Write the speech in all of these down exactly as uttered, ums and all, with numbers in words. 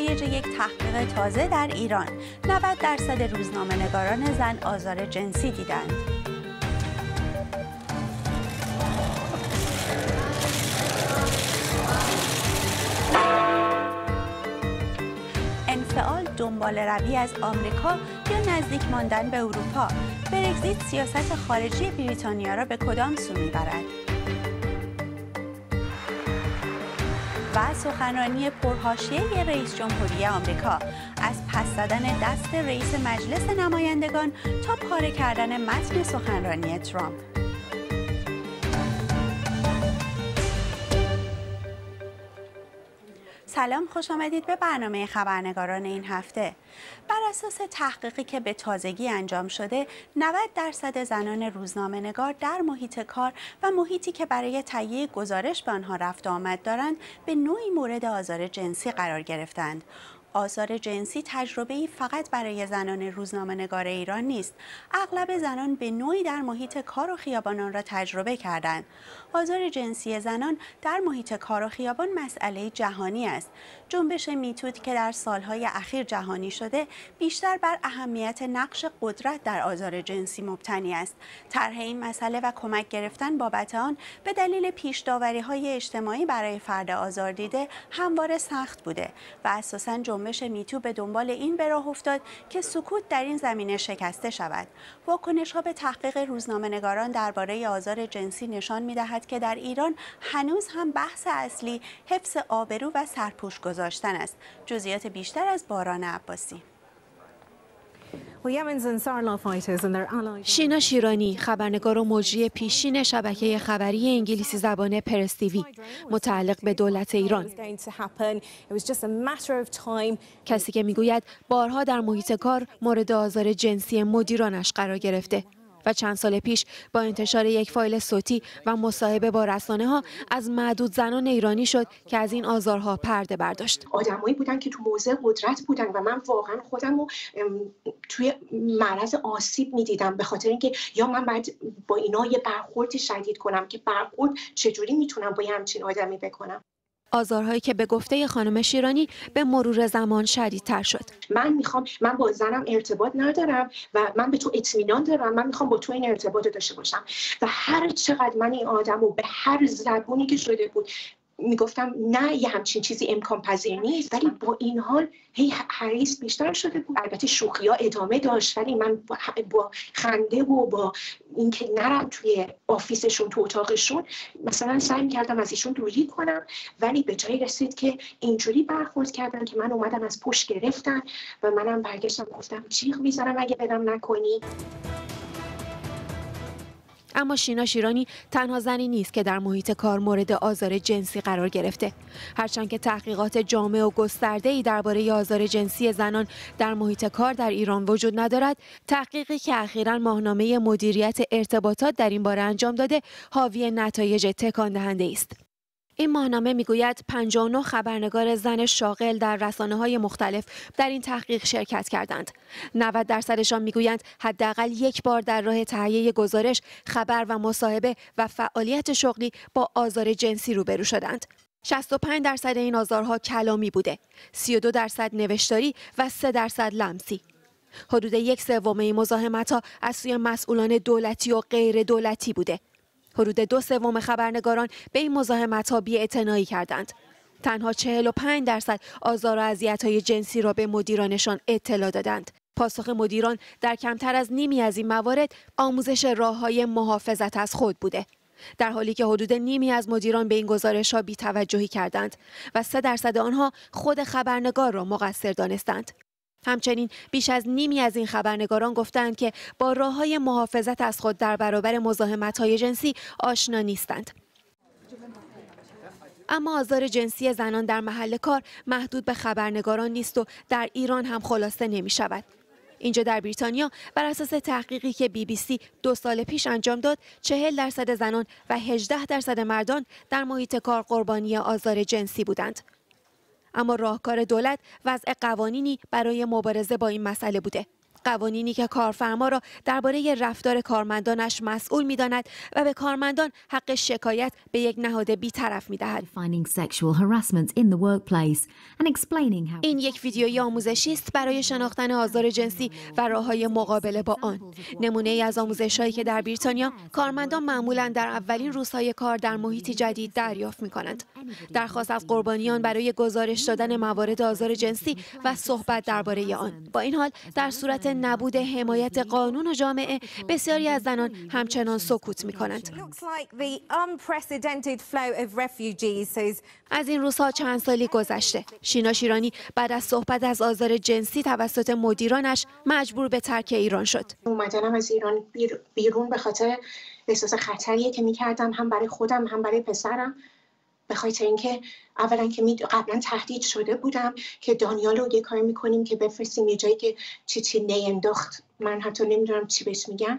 نتایج یک تحقیق تازه در ایران، نود درصد روزنامه‌نگاران زن آزار جنسی دیدند. انفعال، دنبال روی از آمریکا یا نزدیک ماندن به اروپا، برگزیت سیاست خارجی بریتانیا را به کدام سو می‌برد؟ و سخنرانی پرحاشیه رئیس جمهوری آمریکا، از پس زدن دست رئیس مجلس نمایندگان تا پاره کردن متن سخنرانی ترامپ. سلام، خوش آمدید به برنامه خبرنگاران این هفته. بر اساس تحقیقی که به تازگی انجام شده، نود درصد زنان روزنامه‌نگار در محیط کار و محیطی که برای تهیه گزارش به آنها رفت و آمد دارند، به نوعی مورد آزار جنسی قرار گرفتند. آزار جنسی تجربه‌ای فقط برای زنان روزنامه‌نگار ایران نیست. اغلب زنان به نوعی در محیط کار و خیابان آن را تجربه کردند. آزار جنسی زنان در محیط کار و خیابان مسئله جهانی است. جنبش میتود که در سالهای اخیر جهانی شده، بیشتر بر اهمیت نقش قدرت در آزار جنسی مبتنی است. طرح این مسئله و کمک گرفتن بابت آن به دلیل پیش داوری‌های اجتماعی برای فرد آزار دیده همواره سخت بوده و اساساً جنبش میتو به دنبال این به راه افتاد که سکوت در این زمینه شکسته شود. واکنش‌ها به تحقیق روزنامه‌نگاران درباره آزار جنسی نشان می‌دهد که در ایران هنوز هم بحث اصلی حفظ آبرو و سرپوش گذاشتن است. جزئیات بیشتر از باران عباسی. شینا شیرانی، خبرنگار و مجری پیشین شبکه خبری انگلیسی زبان پرس تیوی متعلق به دولت ایران، کسی که میگوید بارها در محیط کار مورد آزار جنسی مدیرانش قرار گرفته و چند سال پیش با انتشار یک فایل صوتی و مصاحبه با رسانه‌ها از معدود زنان ایرانی شد که از این آزارها پرده برداشت. آدمایی بودن که تو موضع قدرت بودن و من واقعا خودم رو توی معرض آسیب می‌دیدم، به خاطر اینکه یا من باید با اینا یه برخورد شدید کنم که برخورد چجوری میتونم با یه همچین آدمی بکنم. آزارهایی که به گفته خانم شیرانی به مرور زمان شدیدتر شد. من میخوام، من با زنم ارتباط ندارم و من به تو اطمینان دارم، من میخوام با تو این ارتباط داشته باشم و هر چقدر من این آدمو به هر زبونی که شده بود میگفتم نه یه همچین چیزی امکان پذیر نیست، ولی با این حال هی حریص بیشتر شده بود. البته شوخی ها ادامه داشت، ولی من با, با خنده و با اینکه نرم توی آفیسشون، تو اتاقشون، مثلا سعی می‌کردم از ایشون دوری کنم، ولی به جایی رسید که اینجوری برخورد کردن که من اومدم از پشت گرفتن و منم برگشتم گفتم جیغ میزنم اگه بدم نکنی. اما شینا شیرانی تنها زنی نیست که در محیط کار مورد آزار جنسی قرار گرفته. هرچند که تحقیقات جامع و گسترده‌ای درباره آزار جنسی زنان در محیط کار در ایران وجود ندارد، تحقیقی که اخیراً ماهنامه مدیریت ارتباطات در این باره انجام داده، حاوی نتایج تکان دهنده است. این ماهنامه میگوید پنجاه و نه خبرنگار زن شاغل در رسانه‌های مختلف در این تحقیق شرکت کردند. نود درصدشان میگویند حداقل یک بار در راه تهیه گزارش، خبر و مصاحبه و فعالیت شغلی با آزار جنسی روبرو شدند. شصت و پنج درصد این آزارها کلامی بوده، سی و دو درصد نوشتاری و سه درصد لمسی. حدود یک سوم این مزاحمت‌ها از سوی مسئولان دولتی و غیر دولتی بوده. حدود دو سوم خبرنگاران به این مزاحمت‌ها بی‌اعتنایی کردند. تنها چهل و پنج درصد آزار و اذیت‌های جنسی را به مدیرانشان اطلاع دادند. پاسخ مدیران در کمتر از نیمی از این موارد آموزش راه‌های محافظت از خود بوده، در حالی که حدود نیمی از مدیران به این گزارش‌ها بی‌توجهی کردند و سه درصد آنها خود خبرنگار را مقصر دانستند. همچنین بیش از نیمی از این خبرنگاران گفتند که با راه‌های محافظت از خود در برابر مزاحمت‌های جنسی آشنا نیستند. اما آزار جنسی زنان در محل کار محدود به خبرنگاران نیست و در ایران هم خلاصه نمی شود. اینجا در بریتانیا بر اساس تحقیقی که بی بی سی دو سال پیش انجام داد، چهل درصد زنان و هجده درصد مردان در محیط کار قربانی آزار جنسی بودند. اما راهکار دولت وضع قوانینی برای مبارزه با این مسئله بوده. قوانینی که کارفرما را درباره رفتار کارمندانش مسئول می‌داند و به کارمندان حق شکایت به یک نهاد بی‌طرف می‌دهد. این یک ویدیوی آموزشی است برای شناختن آزار جنسی و راه‌های مقابله با آن. نمونه‌ای از آموزش‌هایی که در بریتانیا کارمندان معمولاً در اولین روزهای کار در محیطی جدید دریافت می‌کنند. درخواست از قربانیان برای گزارش دادن موارد آزار جنسی و صحبت درباره آن. با این حال در صورت نبود حمایت قانون و جامعه، بسیاری از زنان همچنان سکوت می‌کنند. از این روزها چند سالی گذشته. شینا شیرانی بعد از صحبت از آزار جنسی توسط مدیرانش مجبور به ترک ایران شد. اومدنم از ایران بیرون به خاطر احساس خطریه که می‌کردم، هم برای خودم هم برای پسرم. به خاطر اینکه اولا که می قبلا تهدید شده بودم که دانیال رو یه کاری میکنیم که بفرستیم یه جایی که چی چی نینداخت، من حتی نمیدونم چی بهش میگن.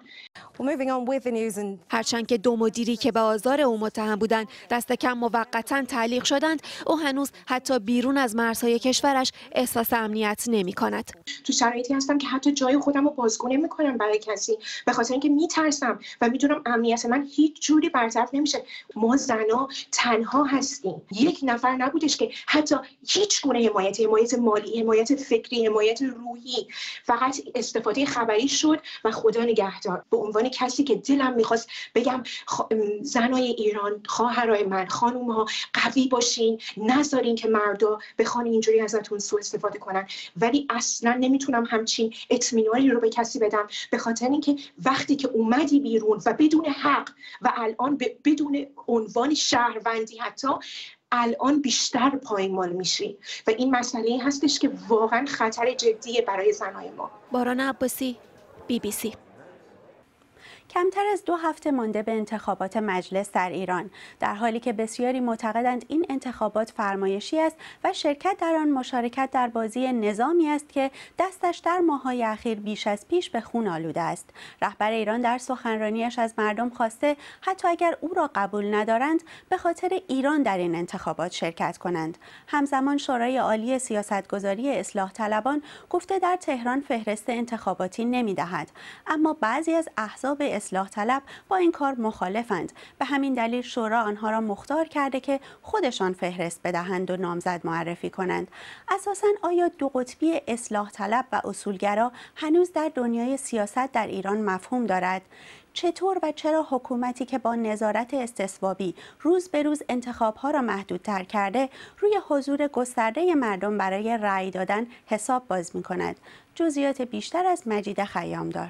هرچند که دو مدیری که به آزار او متهم بودند دست کم موقتا تعلیق شدند، او هنوز حتی بیرون از مرزهای کشورش احساس امنیت نمی کند. تو شرایطی هستم که حتی جای خودم رو بازگو نمی کنم برای کسی، به خاطر اینکه میترسم و میدونم امنیت من هیچ جوری برطرف نمیشه. ما زنا تنها هستیم. یک نفر نبودش که حتی هیچ گونه حمایت، حمایت مالی، حمایت فکری، حمایت روحی، فقط استفاده خبری شد و خدا نگهدار. به عنوان کسی که دلم میخواست بگم خ... زنای ایران، خواهرای من، خانوم‌ها قوی باشین، نذارین که مردا بخوان اینجوری ازتون سوء استفاده کنن، ولی اصلا نمیتونم همچین اطمینانی رو به کسی بدم، به خاطر اینکه وقتی که اومدی بیرون و بدون حق و الان ب... بدون عنوان شهروندی حتی الان بیشتر پایمال میشی و این مسئله هستش که واقعا خطر جدیه برای زنای ما. باران عباسی، بی بی سی. کمتر از دو هفته مانده به انتخابات مجلس در ایران، در حالی که بسیاری معتقدند این انتخابات فرمایشی است و شرکت در آن مشارکت در بازی نظامی است که دستش در ماه‌های اخیر بیش از پیش به خون آلوده است. رهبر ایران در سخنرانیش از مردم خواسته حتی اگر او را قبول ندارند به خاطر ایران در این انتخابات شرکت کنند. همزمان شورای عالی سیاستگذاری اصلاح طلبان گفته در تهران فهرست انتخاباتی نمی‌دهد، اما بعضی از احزاب اصلاح طلب با این کار مخالفند. به همین دلیل شورا آنها را مختار کرده که خودشان فهرست بدهند و نامزد معرفی کنند. اساساً آیا دو قطبی اصلاح طلب و اصولگرا هنوز در دنیای سیاست در ایران مفهوم دارد؟ چطور و چرا حکومتی که با نظارت استصوابی روز به روز انتخابها را محدودتر کرده روی حضور گسترده مردم برای رأی دادن حساب باز می کند؟ جزئیات بیشتر از مجید خیامدار.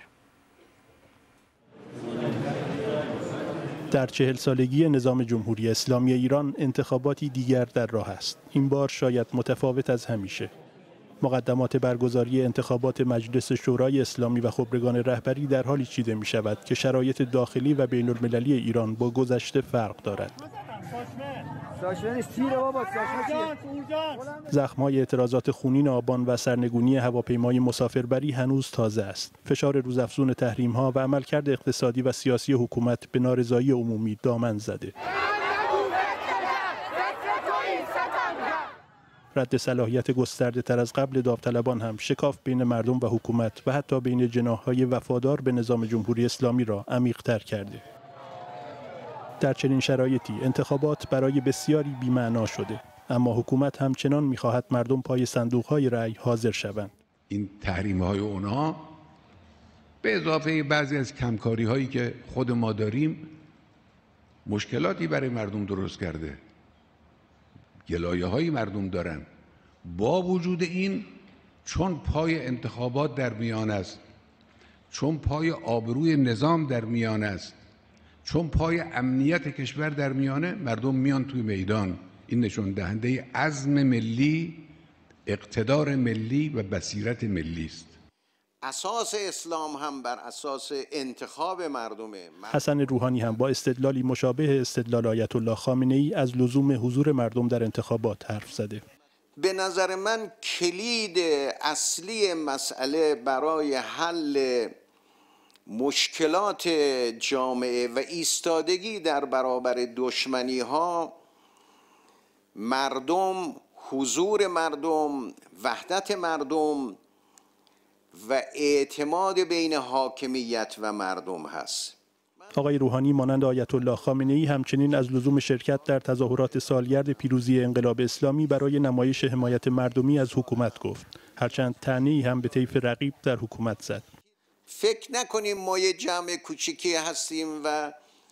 در چهل سالگی نظام جمهوری اسلامی ایران انتخاباتی دیگر در راه است. این بار شاید متفاوت از همیشه. مقدمات برگزاری انتخابات مجلس شورای اسلامی و خبرگان رهبری در حالی چیده می شود که شرایط داخلی و بین المللی ایران با گذشته فرق دارد. زخم‌های اعتراضات خونین آبان و سرنگونی هواپیمای مسافربری هنوز تازه است. فشار روزافزون تحریم‌ها و عملکرد اقتصادی و سیاسی حکومت به نارضایی عمومی دامن زده. رد صلاحیت گسترده تر از قبل داوطلبان هم شکاف بین مردم و حکومت و حتی بین جناح‌های وفادار به نظام جمهوری اسلامی را عمیق‌تر کرده. در چنین شرایطی انتخابات برای بسیاری بی‌معنا شده، اما حکومت همچنان می‌خواهد مردم پای صندوق‌های رأی حاضر شوند. این تحریم‌های اونها به اضافه بعضی از کمکاری‌هایی که خود ما داریم مشکلاتی برای مردم درست کرده. گلایه‌های مردم دارن. با وجود این چون پای انتخابات در میان است، چون پای آبروی نظام در میان است، چون پای امنیت کشور در میانه، مردم میان توی میدان. این نشون دهنده عزم ملی، اقتدار ملی و بصیرت ملی است. اساس اسلام هم بر اساس انتخاب مردمه. حسن روحانی هم با استدلالی مشابه استدلال آیت الله خامنه‌ای از لزوم حضور مردم در انتخابات حرف زده. به نظر من کلید اصلی مسئله برای حل مشکلات جامعه و ایستادگی در برابر دشمنی ها مردم، حضور مردم، وحدت مردم و اعتماد بین حاکمیت و مردم هست. آقای روحانی مانند آیت الله خامنه‌ای همچنین از لزوم شرکت در تظاهرات سالگرد پیروزی انقلاب اسلامی برای نمایش حمایت مردمی از حکومت گفت، هرچند طعنه‌ای هم به طیف رقیب در حکومت زد. فکر نکنیم ما یه جمع کوچیکی هستیم و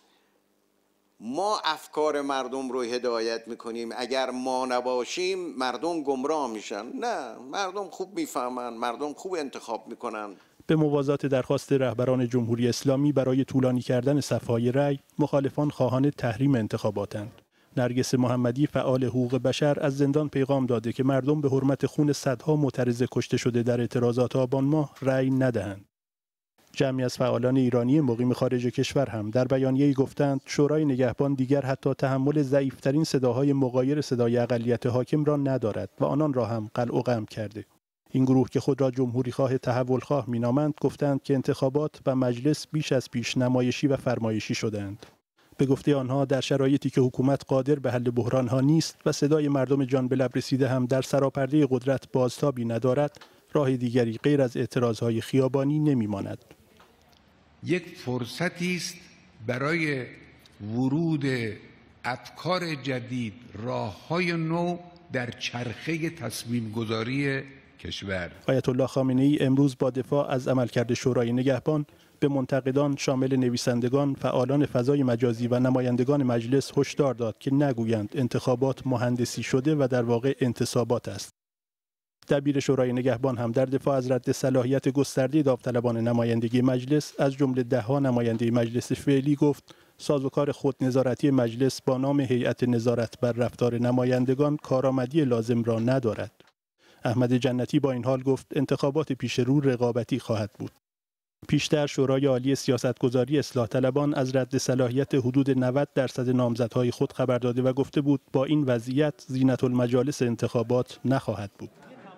ما افکار مردم رو هدایت میکنیم، اگر ما نباشیم مردم گمراه میشن. نه، مردم خوب میفهمن، مردم خوب انتخاب میکنن. به موازات درخواست رهبران جمهوری اسلامی برای طولانی کردن صف‌های رأی، مخالفان خواهان تحریم انتخاباتند. نرگس محمدی فعال حقوق بشر از زندان پیغام داده که مردم به حرمت خون صدها معترض کشته شده در اعتراضات آبان ماه رأی ندهند. جمعی از فعالان ایرانی مقیم خارج کشور هم در بیانیه‌ای گفتند شورای نگهبان دیگر حتی تحمل ضعیف‌ترین صداهای مغایر صدای اقلیت حاکم را ندارد و آنان را هم قلع و قمع کرده. این گروه که خود را جمهوری‌خواه تحولخواه می‌نامند گفتند که انتخابات و مجلس بیش از پیش نمایشی و فرمایشی شدند. به گفته آنها در شرایطی که حکومت قادر به حل بحران‌ها نیست و صدای مردم جان به لب رسیده هم در سراپرده قدرت بازتابی ندارد، راه دیگری غیر از اعتراضهای خیابانی نمی‌ماند. یک فرصتی است برای ورود افکار جدید، راه‌های نو در چرخه تصمیم گذاری کشور. آیت الله خامنه‌ای امروز با دفاع از عملکرد شورای نگهبان به منتقدان شامل نویسندگان، فعالان فضای مجازی و نمایندگان مجلس هشدار داد که نگویند انتخابات مهندسی شده و در واقع انتصابات است. دبیر شورای نگهبان هم در دفاع از رد صلاحیت گسترده داوطلبان نمایندگی مجلس از جمله ده‌ها نماینده مجلس فعلی گفت سازوکار خود نظارتی مجلس با نام هیئت نظارت بر رفتار نمایندگان کارآمدی لازم را ندارد. احمد جنتی با این حال گفت انتخابات پیش رو رقابتی خواهد بود. پیشتر شورای عالی سیاستگذاری اصلاح طلبان از رد صلاحیت حدود نود درصد نامزدهای خود خبر داده و گفته بود با این وضعیت زینت المجالس انتخابات نخواهد بود.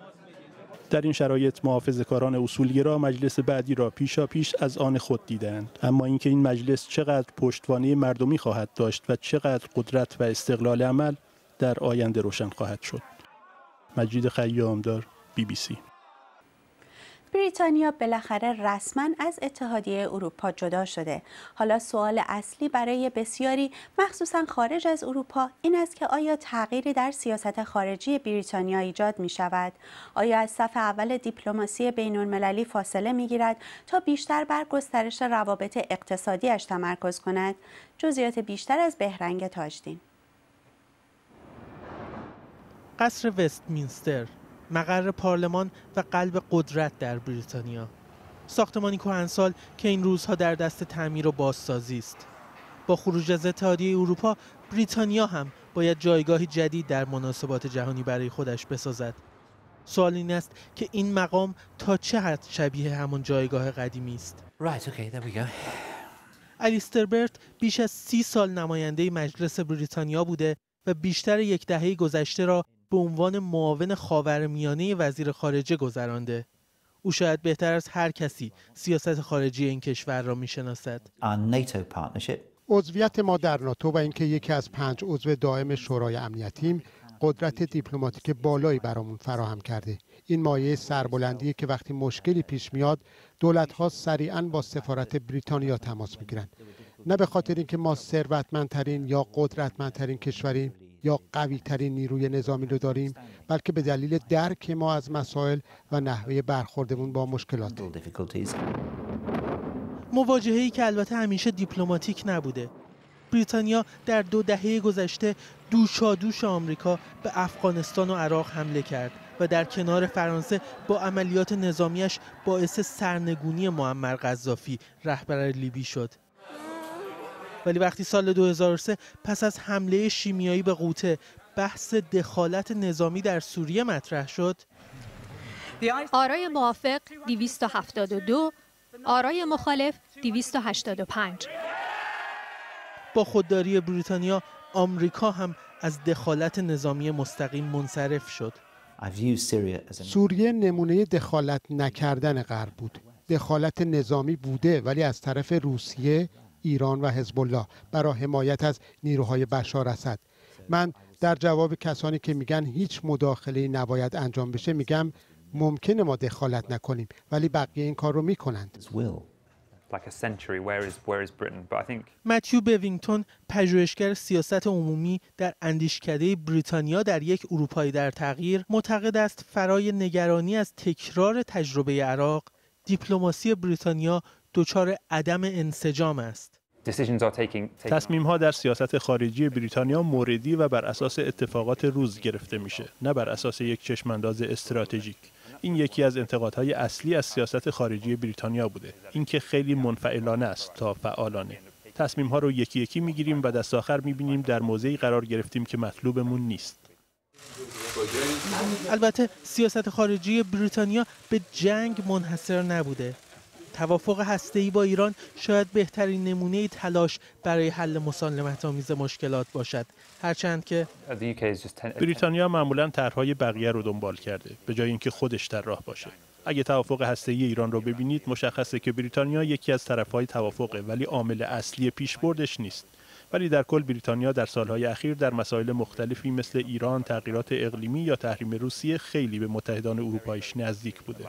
در این شرایط محافظه‌کاران اصولگرا مجلس بعدی را پیشا پیش از آن خود دیدند، اما اینکه این مجلس چقدر پشتوانه مردمی خواهد داشت و چقدر قدرت و استقلال عمل در آینده روشن خواهد شد. مجید خیامدار، بی بی سی. بریتانیا بالاخره رسما از اتحادیه اروپا جدا شده. حالا سوال اصلی برای بسیاری مخصوصا خارج از اروپا این است که آیا تغییری در سیاست خارجی بریتانیا ایجاد می شود؟ آیا از صف اول دیپلماسی بین المللی فاصله می گیرد تا بیشتر بر گسترش روابط اقتصادیش تمرکز کند؟ جزئیات بیشتر از بهرنگ تاجدین. قصر وستمینستر، مقر پارلمان و قلب قدرت در بریتانیا. ساختمانی کهنسال که این روزها در دست تعمیر و بازسازی است. با خروج از اتحادیه اروپا، بریتانیا هم باید جایگاهی جدید در مناسبات جهانی برای خودش بسازد. سوال این است که این مقام تا چه حد شبیه همان جایگاه قدیمی است. Right, okay, there we go. الیستر برت بیش از سی سال نماینده مجلس بریتانیا بوده و بیشتر یک دهه گذشته را به عنوان معاون خاورمیانه وزیر خارجه گذرانده. او شاید بهتر از هر کسی سیاست خارجی این کشور را می‌شناسد. عضویت ما در ناتو و اینکه یکی از پنج عضو دائم شورای امنیتیم قدرت دیپلماتیک بالایی برامون فراهم کرده. این مایه سربلندیه که وقتی مشکلی پیش میاد دولت‌ها سریعاً با سفارت بریتانیا تماس میگیرن. نه به خاطر اینکه ما ثروتمندترین یا قدرتمندترین کشوریم یا قوی‌ترین نیروی نظامی رو داریم، بلکه به دلیل درک ما از مسائل و نحوه برخوردمون با مشکلات. مواجهه‌ای که البته همیشه دیپلماتیک نبوده. بریتانیا در دو دهه گذشته دوشادوش آمریکا به افغانستان و عراق حمله کرد و در کنار فرانسه با عملیات نظامیش باعث سرنگونی معمر قذافی رهبر لیبی شد. ولی وقتی سال دو هزار و سه پس از حمله شیمیایی به غوطه بحث دخالت نظامی در سوریه مطرح شد، آرای موافق دویست و هفتاد و دو، آرای مخالف دویست و هشتاد و پنج. با خودداری بریتانیا آمریکا هم از دخالت نظامی مستقیم منصرف شد. سوریه نمونه دخالت نکردن غرب بود. دخالت نظامی بوده ولی از طرف روسیه، ایران و حزب الله برای حمایت از نیروهای بشار اسد. من در جواب کسانی که میگن هیچ مداخله‌ای نباید انجام بشه میگم ممکنه ما دخالت نکنیم ولی بقیه این کار رو میکنند. متیو بوینگتون، پژوهشگر سیاست عمومی در اندیشکده بریتانیا در یک اروپایی در تغییر، معتقد است فرای نگرانی از تکرار تجربه عراق، دیپلماسی بریتانیا دچار عدم انسجام است. تصمیم‌ها در سیاست خارجی بریتانیا موردی و بر اساس اتفاقات روز گرفته میشه، نه بر اساس یک چشمانداز استراتژیک. این یکی از انتقادهای اصلی از سیاست خارجی بریتانیا بوده، اینکه خیلی منفعلانه است تا فعالانه. تصمیم‌ها رو یکی یکی می‌گیریم و دست آخر می‌بینیم در موضعی قرار گرفتیم که مطلوبمون نیست. البته سیاست خارجی بریتانیا به جنگ منحصر نبوده. توافق هسته‌ای با ایران شاید بهترین نمونه تلاش برای حل مسالمت‌آمیز مشکلات باشد، هرچند که بریتانیا معمولاً طرح‌های بقیه رو دنبال کرده به جای اینکه خودش در راه باشه. اگه توافق هسته‌ای ایران رو ببینید مشخصه که بریتانیا یکی از طرف‌های توافقه ولی عامل اصلی پیشبردش نیست. ولی در کل بریتانیا در سالهای اخیر در مسائل مختلفی مثل ایران، تغییرات اقلیمی یا تحریم روسیه خیلی به متحدان اروپاییش نزدیک بوده.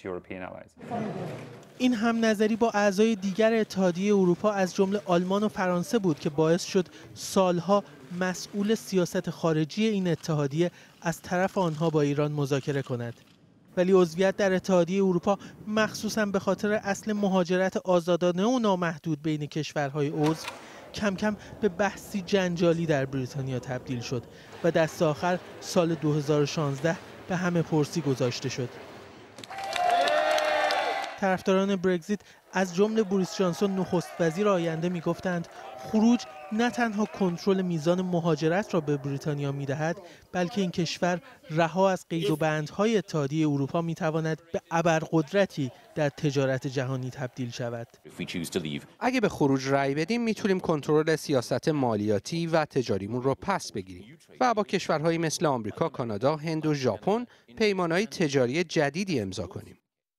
این هم نظری با اعضای دیگر اتحادیه اروپا از جمله آلمان و فرانسه بود که باعث شد سالها مسئول سیاست خارجی این اتحادیه از طرف آنها با ایران مذاکره کند. ولی عضویت در اتحادیه اروپا مخصوصاً به خاطر اصل مهاجرت آزادانه و نامحدود بین کشورهای عضو کم کم به بحثی جنجالی در بریتانیا تبدیل شد و دست آخر سال دو هزار و شانزده به همه پرسی گذاشته شد. طرفداران برگزیت از جمله بوریس جانسون نخست وزیر آینده میگفتند خروج نه تنها کنترل میزان مهاجرت را به بریتانیا میدهد بلکه این کشور رها از قید و بندهای اتحادیه اروپا میتواند به ابرقدرتی در تجارت جهانی تبدیل شود. اگه به خروج رأی بدیم میتونیم کنترل سیاست مالیاتی و تجاریمون رو پس بگیریم و با کشورهایی مثل آمریکا، کانادا، هند و ژاپن پیمانهای تجاری جدیدی امضا کنیم.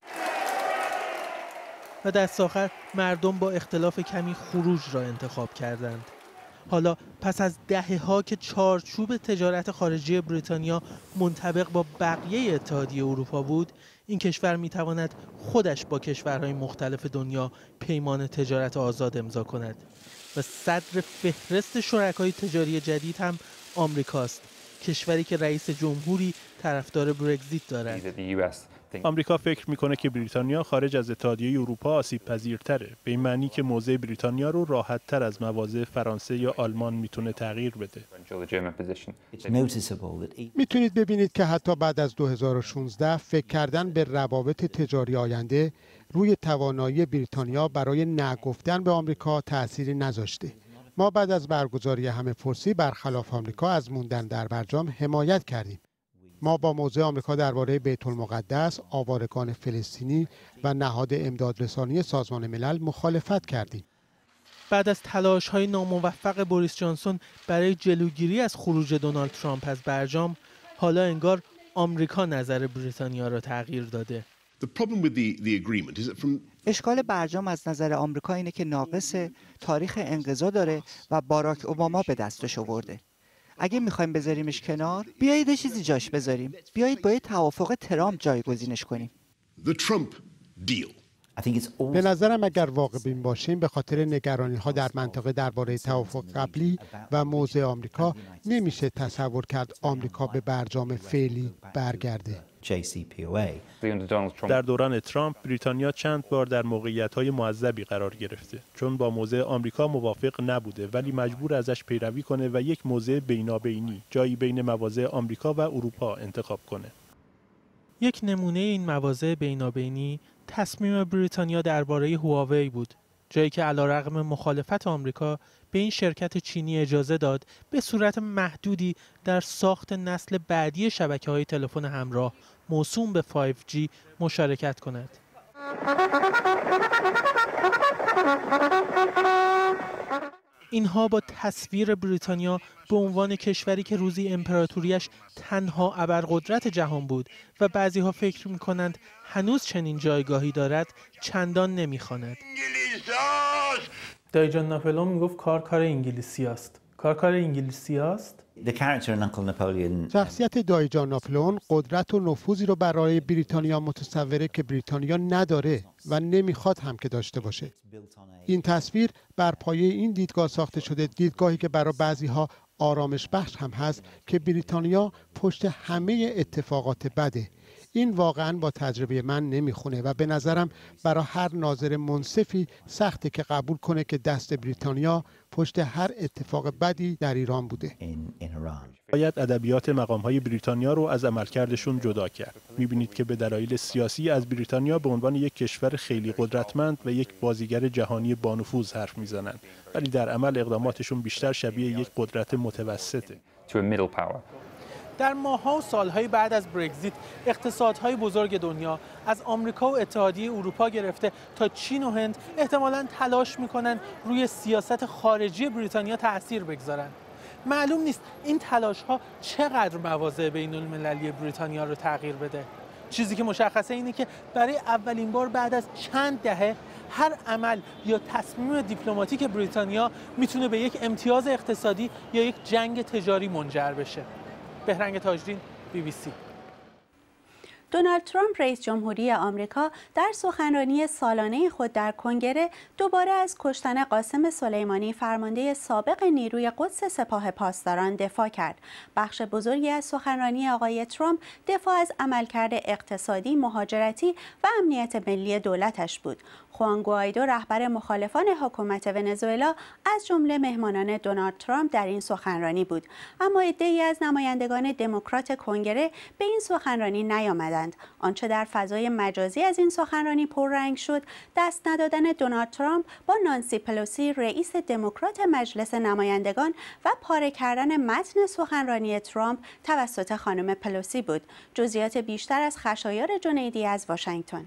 و دست آخر مردم با اختلاف کمی خروج را انتخاب کردند. حالا پس از دهه‌ها که چارچوب تجارت خارجی بریتانیا منطبق با بقیه اتحادیه اروپا بود، این کشور میتواند خودش با کشورهای مختلف دنیا پیمان تجارت آزاد امضا کند و صدر فهرست شرکای تجاری جدید هم آمریکاست، کشوری که رئیس جمهوری طرفدار برگزیت دارد. آمریکا فکر میکنه که بریتانیا خارج از اتحادیه اروپا آسیب پذیرتره، به این معنی که موضع بریتانیا رو راحت تر از مواضع فرانسه یا آلمان میتونه تغییر بده. میتونید ببینید که حتی بعد از دو هزار و شانزده فکر کردن به روابط تجاری آینده روی توانایی بریتانیا برای نگفتن به آمریکا تأثیری نذاشته. ما بعد از برگزاری همه پرسی برخلاف آمریکا از موندن در برجام حمایت کردیم. ما با موضع آمریکا درباره بیت المقدس، آوارگان فلسطینی و نهاد امدادرسانی سازمان ملل مخالفت کردیم. بعد از تلاش‌های ناموفق بوریس جانسون برای جلوگیری از خروج دونالد ترامپ از برجام، حالا انگار آمریکا نظر بریتانیا را تغییر داده. اشکال برجام از نظر آمریکا اینه که ناقص تاریخ انقضا داره و باراک اوباما به دستش آورده. اگه میخوایم بذاریمش کنار، بیایید یه چیزی جاش بذاریم. بیایید با یه توافق ترامپ جایگزینش کنیم. به نظرم اگر واقع بین باشیم به خاطر نگرانی ها در منطقه درباره توافق قبلی و موضع آمریکا نمیشه تصور کرد آمریکا به برجام فعلی برگرده. در دوران ترامپ بریتانیا چند بار در موقعیت‌های معذبی قرار گرفته، چون با موضع آمریکا موافق نبوده ولی مجبور ازش پیروی کنه و یک موضع بینابینی، جایی بین مواضع آمریکا و اروپا انتخاب کنه. یک نمونه این مواضع بینابینی تصمیم بریتانیا درباره هواوی بود، جایی که علیرغم مخالفت آمریکا به این شرکت چینی اجازه داد به صورت محدودی در ساخت نسل بعدی شبکه‌های تلفن همراه موسوم به فایو جی مشارکت کند. اینها با تصویر بریتانیا به عنوان کشوری که روزی امپراتوریش تنها ابرقدرت جهان بود و بعضی‌ها فکر می‌کنند هنوز چنین جایگاهی دارد چندان نمی‌خواند. دایی جان ناپلئون میگفت کار کار انگلیسی است. کار کار انگلیسی هست؟ شخصیت دایجان ناپلئون قدرت و نفوذی رو برای بریتانیا متصوره که بریتانیا نداره و نمیخواد هم که داشته باشه. این تصویر بر پایه این دیدگاه ساخته شده، دیدگاهی که برای بعضی‌ها آرامش بخش هم هست که بریتانیا پشت همه اتفاقات بده. این واقعاً با تجربه من نمیخونه و به نظرم برای هر ناظر منصفی سخته که قبول کنه که دست بریتانیا پشت هر اتفاق بدی در ایران بوده. باید ادبیات مقام‌های بریتانیا رو از عملکردشون جدا کرد. می‌بینید که به دلایل سیاسی از بریتانیا به عنوان یک کشور خیلی قدرتمند و یک بازیگر جهانی بانفوذ حرف میزنن، ولی در عمل اقداماتشون بیشتر شبیه یک قدرت متوسطه. در ماه‌ها و سال‌های بعد از برگزیت، اقتصادهای بزرگ دنیا از آمریکا و اتحادیه اروپا گرفته تا چین و هند احتمالاً تلاش می‌کنن روی سیاست خارجی بریتانیا تأثیر بگذارن. معلوم نیست این تلاش‌ها چقدر مواضع بین‌المللی بریتانیا رو تغییر بده. چیزی که مشخصه اینه که برای اولین بار بعد از چند دهه هر عمل یا تصمیم دیپلماتیک بریتانیا میتونه به یک امتیاز اقتصادی یا یک جنگ تجاری منجر بشه. بهرنگ تاجدین، بی بی سی. دونالد ترامپ رئیس جمهوری آمریکا در سخنرانی سالانه خود در کنگره دوباره از کشتن قاسم سلیمانی فرمانده سابق نیروی قدس سپاه پاسداران دفاع کرد. بخش بزرگی از سخنرانی آقای ترامپ دفاع از عملکرد اقتصادی، مهاجرتی و امنیت ملی دولتش بود. خوان گوایدو رهبر مخالفان حکومت ونزوئلا از جمله مهمانان دونالد ترامپ در این سخنرانی بود، اما عده‌ای از نمایندگان دموکرات کنگره به این سخنرانی نیامدند. آنچه در فضای مجازی از این سخنرانی پررنگ شد، دست ندادن دونالد ترامپ با نانسی پلوسی رئیس دموکرات مجلس نمایندگان و پاره کردن متن سخنرانی ترامپ توسط خانم پلوسی بود. جزئیات بیشتر از خشایار جنیدی از واشنگتن.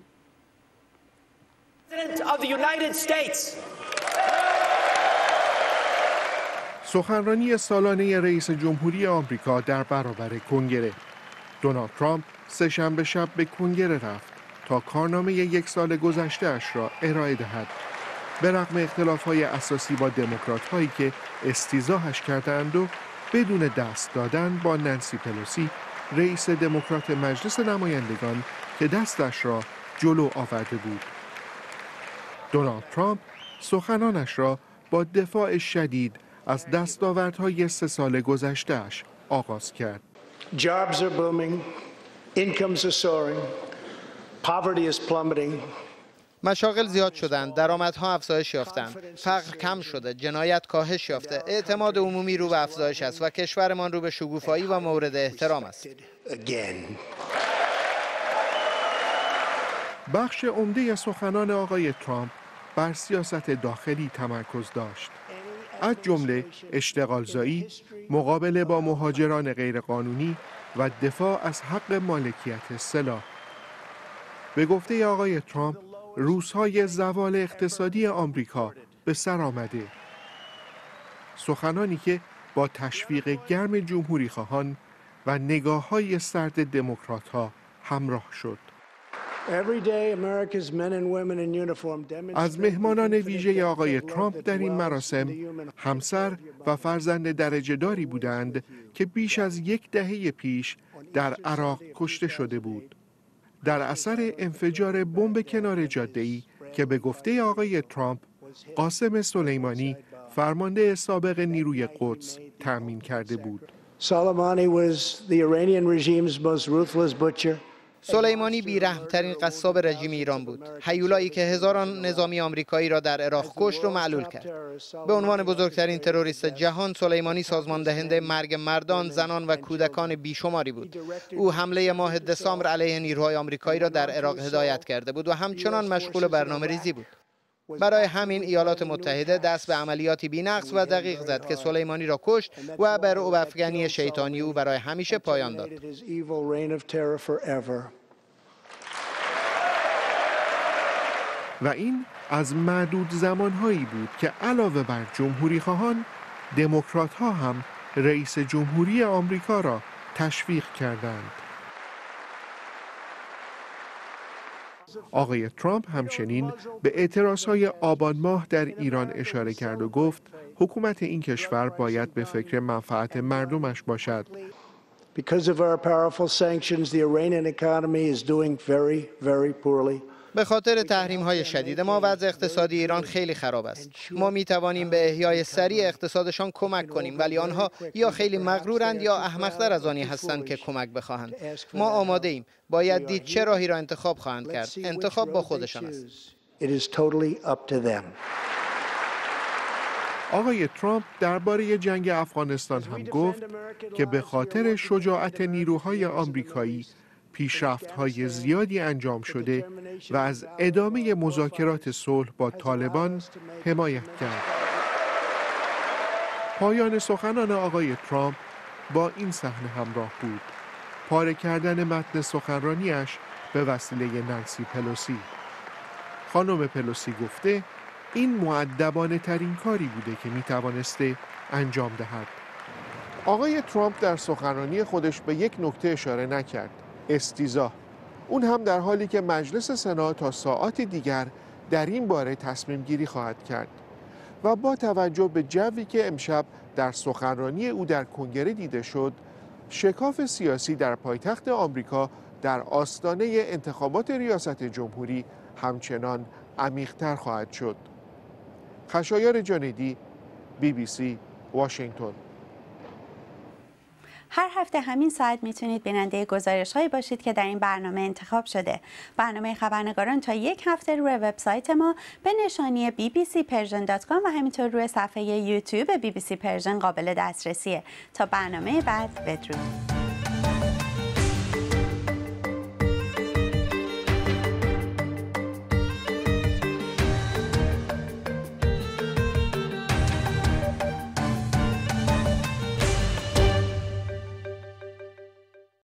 سخنرانی سالانه رئیس جمهوری آمریکا در برابر کنگره. دونالد ترامپ سه‌شنبه شب به کنگره رفت تا کارنامه یک سال گذشته اش را ارائه دهد. به رغم اختلاف‌های اساسی با دموکرات‌هایی که استیضاحش کردند و بدون دست دادن با نانسی پلوسی رئیس دموکرات مجلس نمایندگان که دستش را جلو آورده بود. دونالد ترامپ سخنانش را با دفاع شدید از دستاوردهای سه سال گذشته‌اش آغاز کرد. Jobs are booming, incomes are soaring, poverty is plummeting. مشاغل زیاد شدند، درآمدها افزایش یافتند، فقر کم شده، جنایت کاهش یافته، اعتماد عمومی رو به افزایش است و کشورمان رو به شکوفایی و مورد احترام است. بخش عمده سخنان آقای ترامپ بر سیاست داخلی تمرکز داشت، از جمله اشتغالزایی، مقابله با مهاجران غیرقانونی و دفاع از حق مالکیت سلاح. به گفته آقای ترامپ، روزهای زوال اقتصادی آمریکا به سر آمده. سخنانی که با تشویق گرم جمهوری خواهان و نگاه‌های سرد دموکرات‌ها همراه شد. از مهمانان ویژه آقای ترامپ در این مراسم همسر و فرزند درجه داری بودند که بیش از یک دهه پیش در عراق کشته شده بود در اثر انفجار بمب کنار جاده‌ای که به گفته آقای ترامپ قاسم سلیمانی فرمانده سابق نیروی قدس تأمین کرده بود. سلیمانی بی‌رحم‌ترین قصاب رژیم ایران بود، هیولایی که هزاران نظامی آمریکایی را در عراق کشت و معلول کرد. به عنوان بزرگترین تروریست جهان، سلیمانی سازمان دهنده مرگ مردان، زنان و کودکان بیشماری بود. او حمله ماه دسامبر علیه نیروهای آمریکایی را در عراق هدایت کرده بود و همچنان مشغول برنامه‌ریزی بود. برای همین ایالات متحده دست به عملیاتی بی‌نقص و دقیق زد که سلیمانی را کشت و بر او افغانی شیطانی او برای همیشه پایان داد. و این از معدود زمانهایی بود که علاوه بر جمهوری خواهان، دموکرات ها هم رئیس جمهوری آمریکا را تشویق کردند. آقای ترامپ همچنین به اعتراضهای آبان ماه در ایران اشاره کرد و گفت حکومت این کشور باید به فکر منفعت مردمش باشد. Because of our powerful sanctions, the Iranian economy is doing very, very poorly. به خاطر تحریم‌های شدید ما وضع اقتصادی ایران خیلی خراب است. ما می توانیم به احیای سریع اقتصادشان کمک کنیم، ولی آنها یا خیلی مغرورند یا احمق‌تر از آنی هستند که کمک بخواهند. ما آماده ایم. باید دید چه راهی را انتخاب خواهند کرد. انتخاب با خودشان است. It is totally up to them. آقای ترامپ درباره جنگ افغانستان هم گفت که به خاطر شجاعت نیروهای آمریکایی پیشرفت‌های زیادی انجام شده و از ادامه مذاکرات صلح با طالبان حمایت کرد. پایان سخنان آقای ترامپ با این صحنه همراه بود: پاره کردن متن سخنرانیش به وسیله نانسی پلوسی. خانم پلوسی گفته این مؤدبانه ترین کاری بوده که می توانسته انجام دهد. آقای ترامپ در سخنرانی خودش به یک نکته اشاره نکرد: استیضاح. اون هم در حالی که مجلس سنا تا ساعات دیگر در این باره تصمیم گیری خواهد کرد و با توجه به جوی که امشب در سخنرانی او در کنگره دیده شد، شکاف سیاسی در پایتخت آمریکا در آستانه انتخابات ریاست جمهوری همچنان عمیق‌تر خواهد شد. خشایار جاندی، بی بی سی، واشنگتن. هر هفته همین ساعت میتونید بیننده گزارش‌هایی باشید که در این برنامه انتخاب شده. برنامه خبرنگاران تا یک هفته روی وبسایت ما به نشانی بی بی سی پرژن دات کام و همینطور روی صفحه یوتیوب بی بی سی پرژن قابل دسترسیه. تا برنامه بعد، بدرود.